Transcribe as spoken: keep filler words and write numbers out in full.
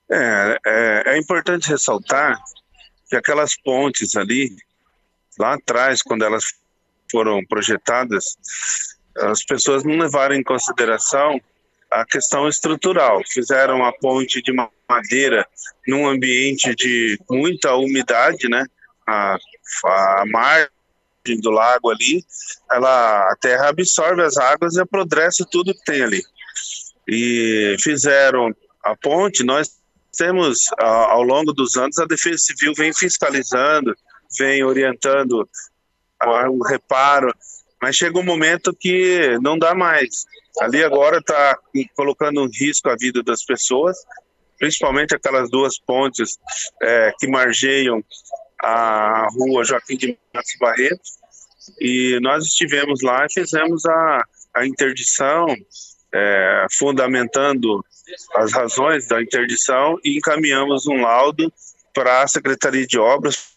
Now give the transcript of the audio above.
É, é, é importante ressaltar que aquelas pontes ali, lá atrás, quando elas foram projetadas, as pessoas não levaram em consideração a questão estrutural. Fizeram a ponte de madeira num ambiente de muita umidade, né? A, a margem do lago ali, ela, a terra absorve as águas e apodrece tudo que tem ali. E fizeram a ponte. Nós temos, ao longo dos anos, a Defesa Civil vem fiscalizando, vem orientando o reparo, mas chega um momento que não dá mais. Ali agora está colocando em risco a vida das pessoas, principalmente aquelas duas pontes é, que margeiam a rua Joaquim de Matos Barreto, e nós estivemos lá e fizemos a, a interdição, é, fundamentando as razões da interdição, e encaminhamos um laudo para a Secretaria de Obras